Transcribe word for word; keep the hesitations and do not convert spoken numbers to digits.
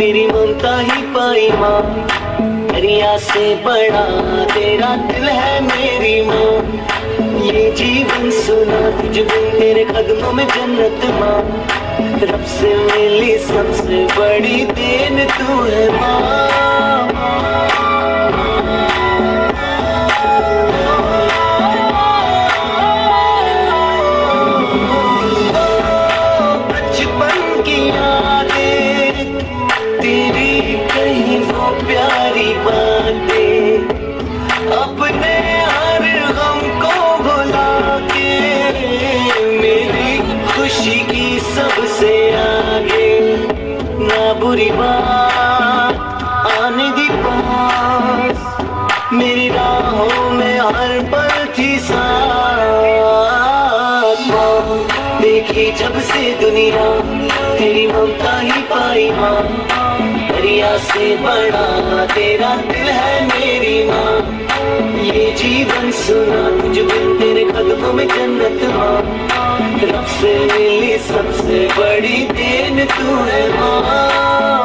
तेरी ममता ही पाई माँ, दरिया से बड़ा तेरा दिल है मेरी माँ। ये जीवन सुना तुझ बिन तेरे कदमों में जन्नत माँ, रब से मिली सबसे बड़ी देन तू है माँ। बचपन की यादें तेरी कहीं वो प्यारी बातें, अपने हर गम को भुला के मेरी खुशी की सबसे आगे। ना बुरी बात आने दी पास, मेरी राहों में हर पल थी साथ। देखी जब से दुनिया तेरी ममता ही पाई माँ, दरिया से बड़ा तेरा दिल है मेरी माँ। ये जीवन सुना तुझ बिन तेरे कदमों में जन्नत माँ, रब से मिली सबसे बड़ी देन तू है माँ।